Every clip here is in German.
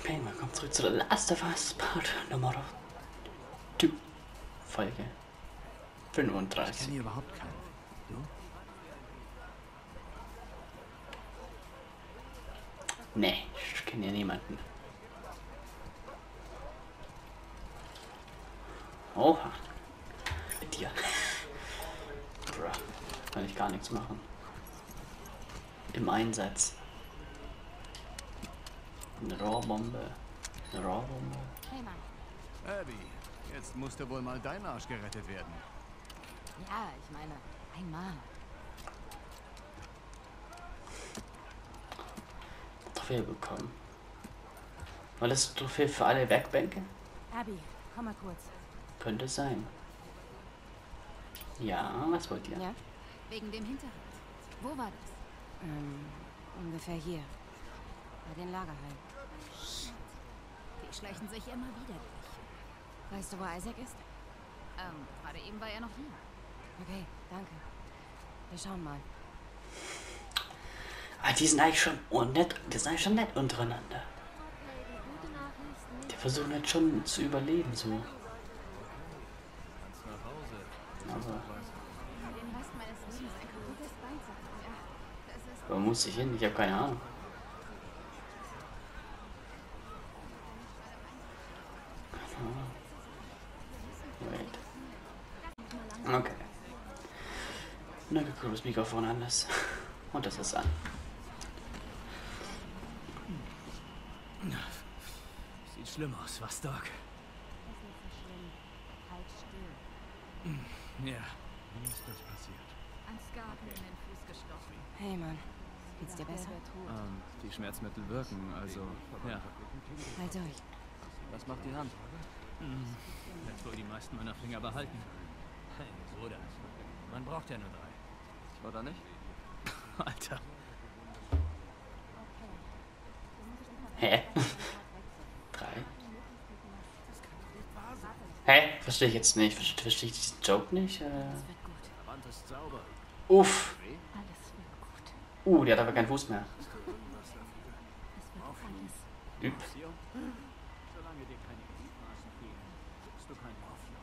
Okay, willkommen zurück zu The Last of Us Part Nummer 2. Folge Ich 35. kenne hier überhaupt keinen. Du? Nee, ich kenne hier niemanden. Oha. Mit dir. Bruh. Kann ich gar nichts machen. Im Einsatz. Eine Rohrbombe. Eine Rohrbombe. Hey Mann. Abby, jetzt musste wohl mal dein Arsch gerettet werden. Ja, ich meine, einmal. Trophäe bekommen. War das Trophäe für alle Werkbänke? Abby, komm mal kurz. Könnte sein. Ja, was wollt ihr? Ja? Wegen dem Hinterhalt. Wo war das? Ungefähr hier. Bei den Lagerhallen. Shit. Die schleichen sich immer wieder durch. Weißt du, wo Isaac ist? Gerade eben war er noch hier. Okay, danke. Wir schauen mal. Ah, die sind eigentlich schon nett, die sind eigentlich schon nett untereinander. Die versuchen jetzt schon zu überleben, so. Aber Den Rest meines Lebens ein kaputtes Bein zu haben, ja. Das ist... wo muss ich hin? Ich habe keine Ahnung. Wait. Okay. Na, guck das Mikrofon anders. Und das ist an. Sieht schlimm aus, was, Doc? Das ist nicht so schlimm. Halt still. Ja. Wie ist das passiert? An Skarpen in den Fuß gestochen. Hey Mann, geht's dir besser? Die Schmerzmittel wirken, also, ja. Halt durch. Was macht die Hand? Wird wohl die meisten meiner Finger behalten. Hey, so das. Man braucht ja nur 3. Oder nicht? Alter. Hä? 3? Hä? Verstehe ich jetzt nicht. Verstehe ich diesen Joke nicht? Das wird gut. Wand ist sauber. Uff. Alles wird gut. Die hat aber keinen Fuß mehr. Es wird alles. Üb. Solange dir keine Gliedmaßen fehlen, gibst du keine Hoffnung.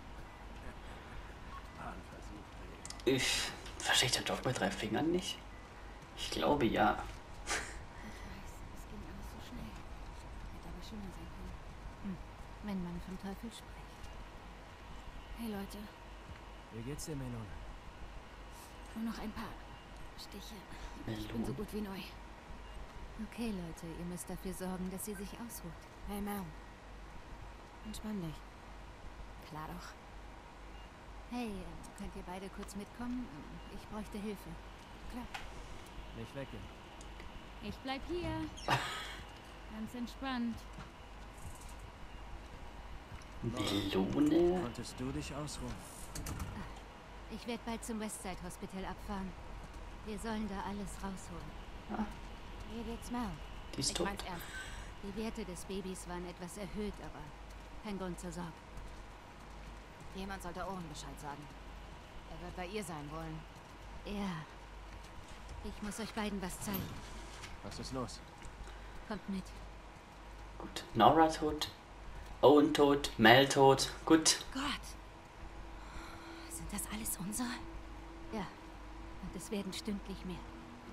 Ich verstehe den Joke mit 3 Fingern nicht. Ich glaube ja. Ich weiß, es ging alles so schnell. Hätte aber schöner sein können. Wenn man vom Teufel spricht. Hey Leute, Wie geht's dir, Melone? nur noch ein paar Stiche. Ich bin so gut wie neu. Okay Leute, ihr müsst dafür sorgen, dass sie sich ausruht. Hey Mel. Entspann dich. Klar doch. Hey, könnt ihr beide kurz mitkommen? Ich bräuchte Hilfe. Klar. Nicht weggehen. Ich bleib hier. Ganz entspannt. Melone? Konntest du dich ausruhen? Ich werde bald zum Westside Hospital abfahren. Wir sollen da alles rausholen. Ah. Wie geht's Mel? Die ist Ich tot. mein's ernst. Die Werte des Babys waren etwas erhöht, aber kein Grund zur Sorge. Jemand sollte Owen Bescheid sagen. Er wird bei ihr sein wollen. Ja. Ich muss euch beiden was zeigen. Was ist los? Kommt mit. Gut. Nora tot. Owen tot. Mel tot. Gut. Gott! Sind das alles unsere? Ja. Und es werden stündlich mehr.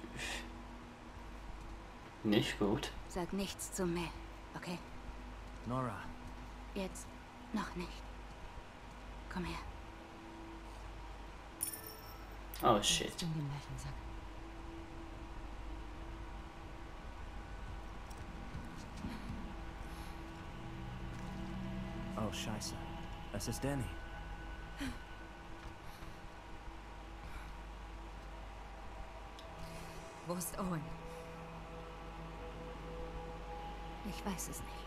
Nicht gut. Sag nichts zu Mel, okay? Nora. Jetzt noch nicht. Komm her. Oh shit. In den Leichensack. Oh, scheiße. Es ist Danny. Wo ist Owen? Ich weiß es nicht.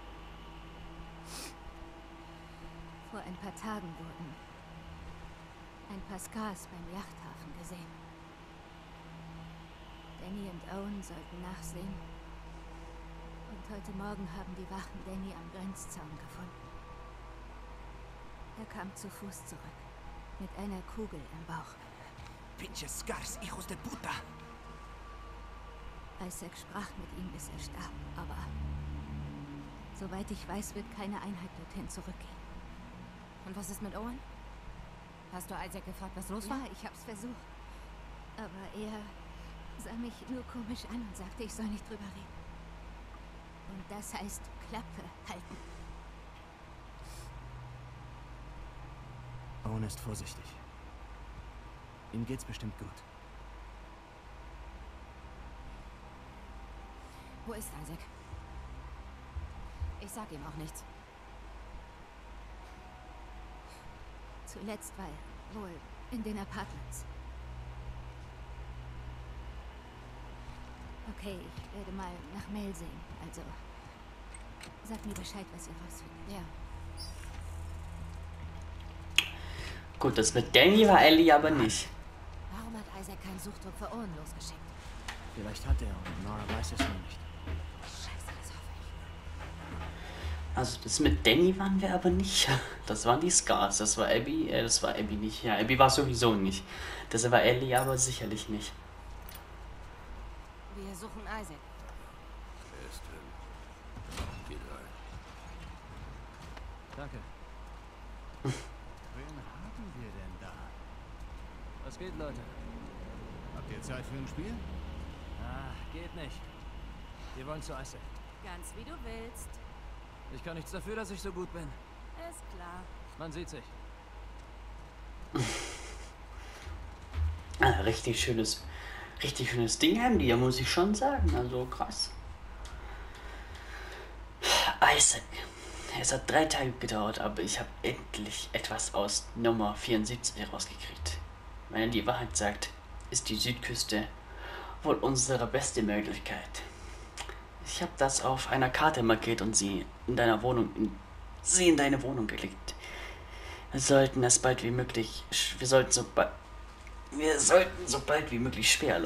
Vor ein paar Tagen wurden ein paar Scars beim Yachthafen gesehen. Danny und Owen sollten nachsehen. Und heute Morgen haben die Wachen Danny am Grenzzaun gefunden. Er kam zu Fuß zurück, mit einer Kugel im Bauch. Pinches Scars, hijos de puta! Isaac sprach mit ihm, bis er starb, aber Soweit ich weiß, wird keine Einheit dorthin zurückgehen. Und was ist mit Owen? Hast du Isaac gefragt, was los war? Ja, ich hab's versucht. Aber er sah mich nur komisch an und sagte, ich soll nicht drüber reden. Und das heißt Klappe halten. Owen ist vorsichtig. Ihm geht's bestimmt gut. Wo ist Isaac? Ich sag ihm auch nichts. Zuletzt war er wohl in den Apartments. Okay, ich werde mal nach Mel sehen. Also, sag mir Bescheid, was ihr rausfindet. Ja. Gut, das mit Danny war Ellie aber nicht. Warum hat Isaac keinen Suchdruck für Owen losgeschickt? Vielleicht hat er und Nora weiß es noch nicht. Scheiße, das hoffe ich. Also das mit Danny waren wir aber nicht. Das waren die Scars. Das war Abby. Das war Abby nicht. Ja, Abby war sowieso nicht. Das war Ellie aber sicherlich nicht. Wir suchen Isaac. Er ist drin. Geht rein. Danke. Wen haben wir denn da? Was geht, Leute? Habt ihr Zeit für ein Spiel? Ah, geht nicht. Wir wollen zu Isaac. Ganz wie du willst. Ich kann nichts dafür, dass ich so gut bin. Ist klar. Man sieht sich. Richtig schönes Ding haben die, ja, muss ich schon sagen. Also krass. Isaac. Es hat 3 Tage gedauert, aber ich habe endlich etwas aus Nummer 74 herausgekriegt. Wenn er die Wahrheit sagt, ist die Südküste wohl unsere beste Möglichkeit. Ich habe das auf einer Karte markiert und sie in deine Wohnung gelegt. Wir sollten so bald wie möglich schwer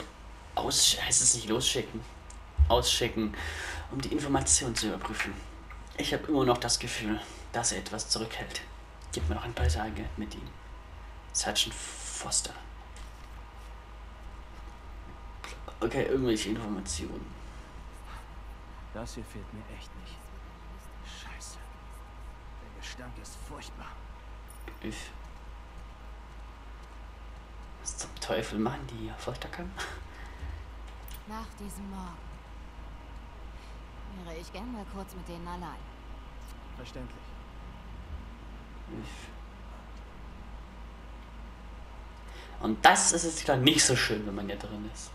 ausschicken, um die Information zu überprüfen. Ich habe immer noch das Gefühl, dass er etwas zurückhält. Gib mir noch ein paar Tage mit ihm. Sergeant Foster. Okay, irgendwelche Informationen. Das hier fehlt mir echt nicht. Scheiße. Der Gestank ist furchtbar. Was zum Teufel machen die hier? Folterkammer? Nach diesem Morgen wäre ich gern mal kurz mit denen allein. Verständlich. Und das ist jetzt wieder nicht so schön, wenn man hier drin ist.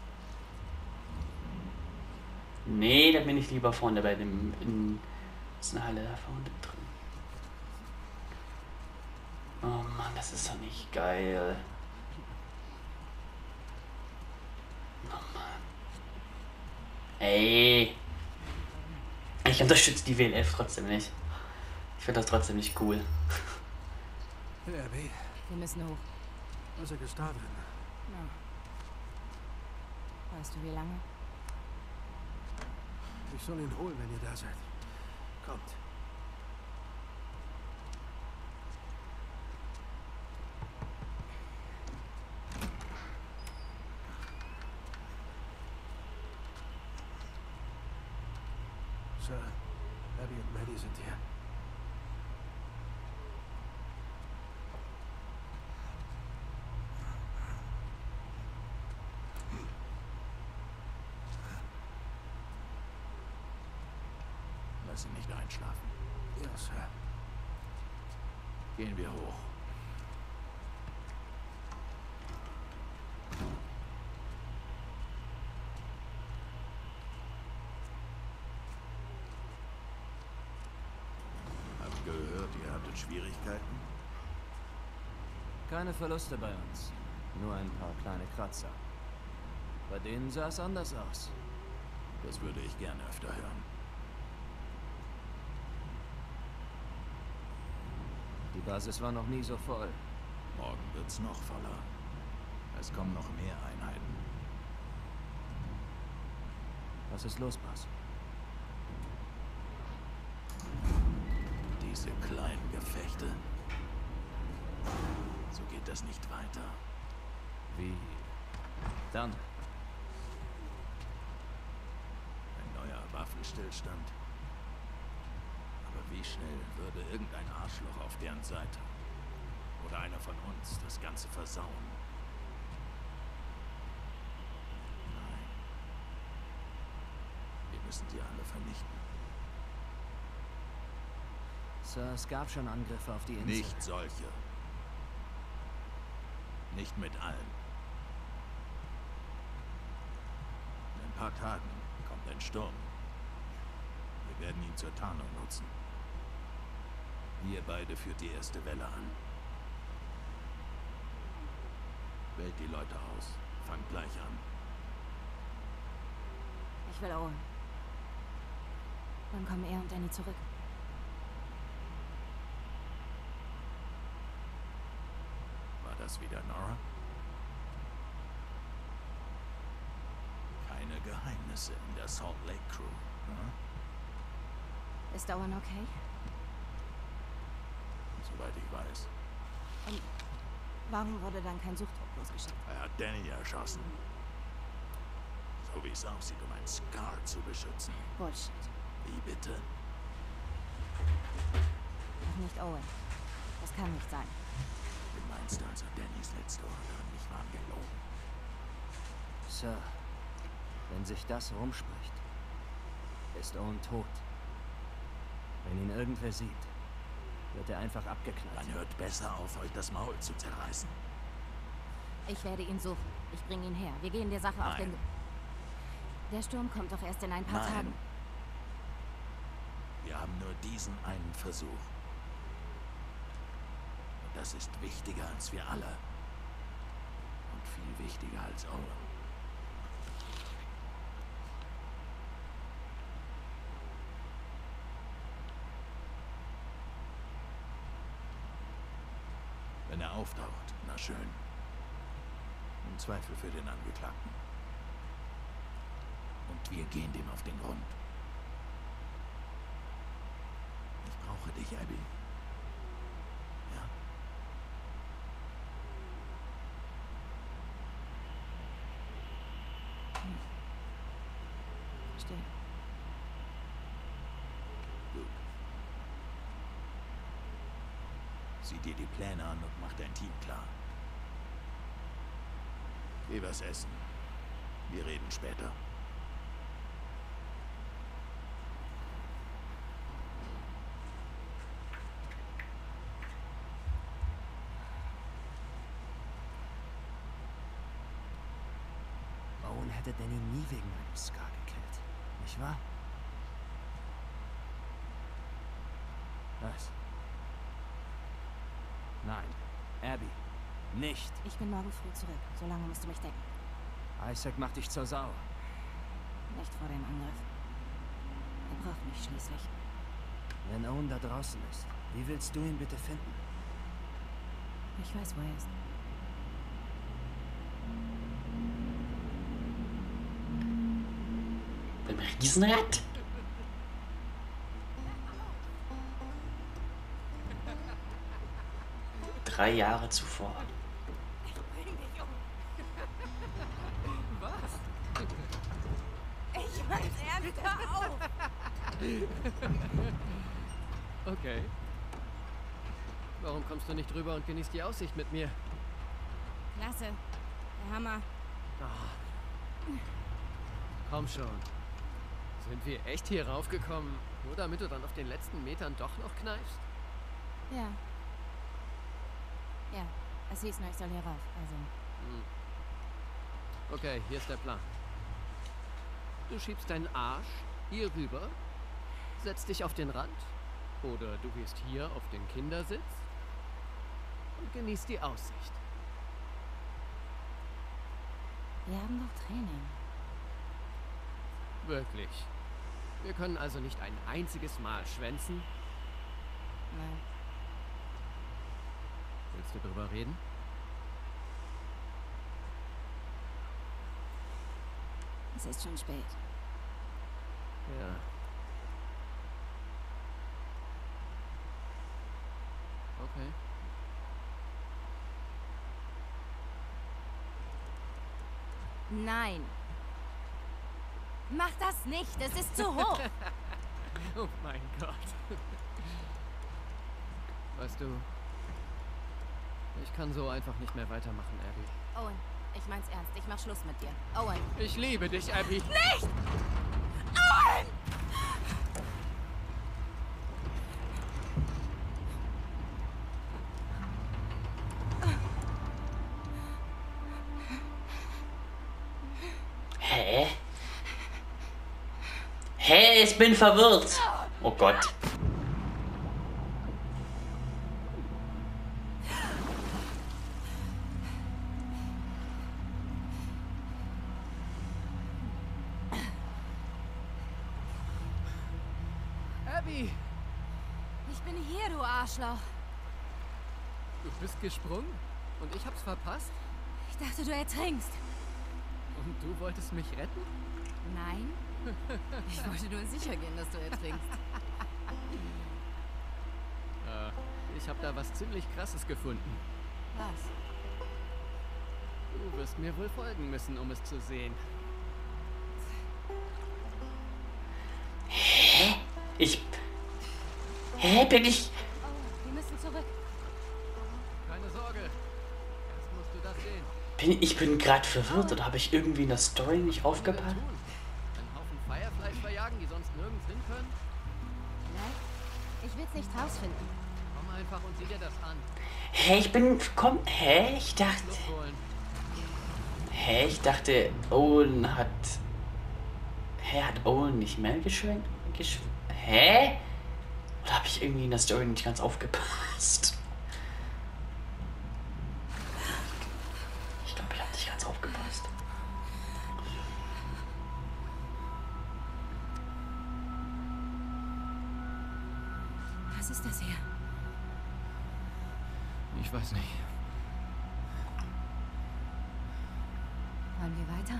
Nee, da bin ich lieber vorne bei dem in der Halle da vorne drin. Oh Mann, das ist doch nicht geil. Oh Mann. Ey. Ich unterstütze die WLF trotzdem nicht. Ich finde das trotzdem nicht cool. Hey, Abby. Wir müssen hoch. Isaac ist da drin. Ja. Weißt du, wie lange? Ich soll ihn holen, wenn ihr da seid. Kommt. Sir, Abby und Maddie sind hier. Lass ihn nicht einschlafen. Ja, Sir. Gehen wir hoch. Hab gehört, ihr hattet Schwierigkeiten? Keine Verluste bei uns. Nur ein paar kleine Kratzer. Bei denen sah es anders aus. Das würde ich gerne öfter hören. Die Basis war noch nie so voll. Morgen wird's noch voller. Es kommen noch mehr Einheiten. Was ist los, Boss? Diese kleinen Gefechte. So geht das nicht weiter. Wie? Dann. Ein neuer Waffenstillstand. Wie schnell würde irgendein Arschloch auf deren Seite oder einer von uns das Ganze versauen? Nein. Wir müssen sie alle vernichten. Sir, es gab schon Angriffe auf die Insel. Nicht solche. Nicht mit allen. In ein paar Tagen kommt ein Sturm. Wir werden ihn zur Tarnung nutzen. Ihr beide führt die erste Welle an. Wählt die Leute aus. Fangt gleich an. Ich will Owen. Wann kommen er und Danny zurück? War das wieder Nora? Keine Geheimnisse in der Salt Lake Crew, hm? Ist Owen okay? Soweit ich weiß. Und warum wurde dann kein Suchtrupp losgeschickt? Er hat Danny erschossen. So wie es aussieht, um einen Scar zu beschützen. Bullshit. Wie bitte? Doch nicht Owen. Das kann nicht sein. Du meinst also, Dannys letzte Worte an mich waren gelogen? Sir, wenn sich das rumspricht, ist Owen tot. Wenn ihn irgendwer sieht, wird er einfach abgeknallt. Dann hört besser auf, euch das Maul zu zerreißen. Ich werde ihn suchen. Ich bringe ihn her. Wir gehen der Sache auf den... Der Sturm kommt doch erst in ein paar Tagen. Wir haben nur diesen einen Versuch. Und das ist wichtiger als wir alle. Und viel wichtiger als Owen. Wenn er auftaucht, na schön. Im Zweifel für den Angeklagten. Und wir gehen dem auf den Grund. Ich brauche dich, Abby. Ja? Verstehe. Gut. Sieh dir die Pläne an und mach dein Team klar. Geh was essen. Wir reden später. Owen hätte Danny nie wegen einem Scar gekillt. Nicht wahr? Was? Nein. Abby. Nicht. Ich bin morgen früh zurück. So lange musst du mich decken. Isaac macht dich zur Sau. Nicht vor dem Angriff. Er braucht mich schließlich. Wenn Owen da draußen ist, wie willst du ihn bitte finden? Ich weiß, wo er ist. Beim Riesenrad? Drei Jahre zuvor. Ich mein's ernst, hör auf! Okay. Warum kommst du nicht rüber und genießt die Aussicht mit mir? Klasse. Der Hammer. Komm schon. Sind wir echt hier raufgekommen, nur damit du dann auf den letzten Metern doch noch kneifst? Ja. Ja, es hieß nur, ich soll hier rauf, also... Okay, hier ist der Plan. Du schiebst deinen Arsch hier rüber, setzt dich auf den Rand, oder du gehst hier auf den Kindersitz und genießt die Aussicht. Wir haben doch Training. Wirklich. Wir können also nicht ein einziges Mal schwänzen? Nein. Willst du drüber reden? Es ist schon spät. Ja. Okay. Nein. Mach das nicht, es ist zu hoch. Oh mein Gott. Weißt du, ich kann so einfach nicht mehr weitermachen, Abby. Owen, ich mein's ernst. Ich mach Schluss mit dir. Owen. Ich liebe dich, Abby. Nicht! Owen! Hä? Hä, ich bin verwirrt. Oh Gott. Abby, Ich bin hier, du Arschloch. du bist gesprungen und ich hab's verpasst? Ich dachte, du ertrinkst. Und du wolltest mich retten? Nein. Ich wollte nur sicher gehen, dass du ertrinkst. Ich hab da was ziemlich Krasses gefunden. Was? Du wirst mir wohl folgen müssen, um es zu sehen. Hä, bin ich... Oh, wir müssen zurück. Keine Sorge. Erst musst du das sehen. Ich bin gerade verwirrt, oder habe ich irgendwie in der Story nicht Was sollen wir aufgepasst? tun? Einen Haufen Fireflies verjagen, die sonst nirgends hin können? Nein, ich will's nicht rausfinden. Komm einfach und sieh dir das an. Hä, ich bin... Komm, hä? Ich dachte... Luft holen. Hä, ich dachte, Owen hat... Hä, hat Owen nicht mehr geschwenkt? Hä? Oder habe ich irgendwie in der Story nicht ganz aufgepasst? Ich glaube, ich habe nicht ganz aufgepasst. Was ist das hier? Ich weiß nicht. Wollen wir weiter?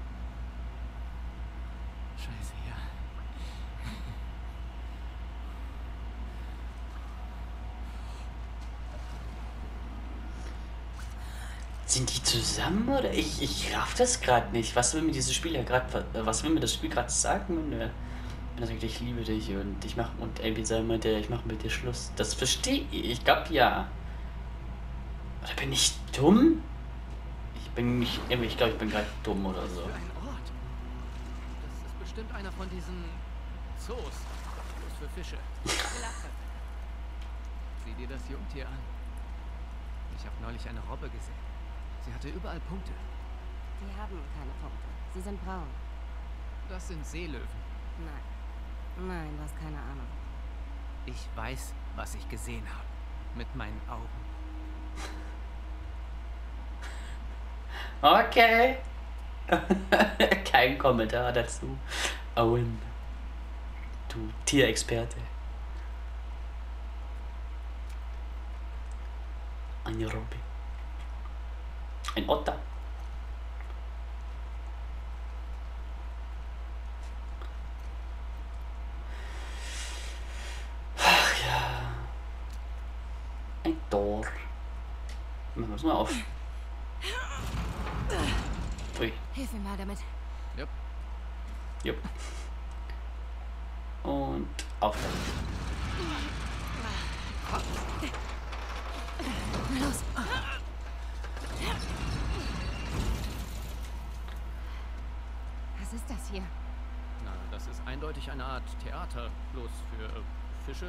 Scheiße, ja. Sind die zusammen oder ich raff das gerade nicht. Was will mir dieses Spiel ja gerade, was will mir das Spiel gerade sagen? Wenn er sagt, ich liebe dich und ich mach und Abby sagt meinte, ich mache mit dir Schluss. Das verstehe ich. Ich glaube ja. Oder bin ich dumm? Ich glaube, ich bin gerade dumm oder so. Für ein Ort. Das ist bestimmt einer von diesen Zoos. Bloß für Fische. Klasse. Sieh dir das Jungtier an. Ich habe neulich eine Robbe gesehen. Sie hatte überall Punkte. Die haben keine Punkte. Sie sind braun. Das sind Seelöwen. Nein. Nein, du hast keine Ahnung. Ich weiß, was ich gesehen habe. Mit meinen Augen. Okay. Kein Kommentar dazu. Owen. Du Tierexperte. Eine Robbe. Ein Otter. Ach ja. Ein Tor. Machen wir es mal auf. Ui. Hilf mir mal damit. Jupp. Jupp. Und auf damit. Na los. Was ist das hier? Na, das ist eindeutig eine Art Theater. Bloß für Fische.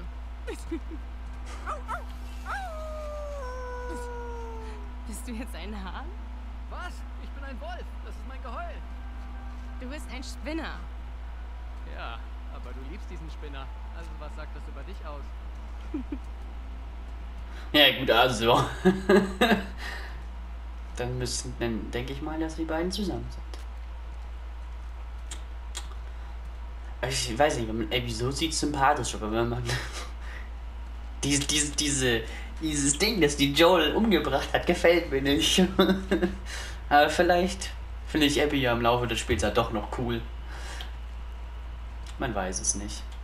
Bist du jetzt ein Hahn? Was? Ich bin ein Wolf. Das ist mein Geheul. Du bist ein Spinner. Ja, aber du liebst diesen Spinner. Also was sagt das über dich aus? Ja gut, also. Dann denke ich mal, dass die beiden zusammen sind. Ich weiß nicht, wenn man Abby so sieht, sympathisch, aber wenn man dieses Ding, das die Joel umgebracht hat, gefällt mir nicht. Aber vielleicht finde ich Abby ja im Laufe des Spiels ja doch noch cool. Man weiß es nicht.